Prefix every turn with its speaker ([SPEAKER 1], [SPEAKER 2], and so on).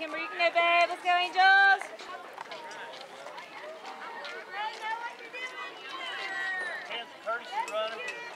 [SPEAKER 1] Kimber, you can go, babe. Let's go, Angels.
[SPEAKER 2] Curtis is running.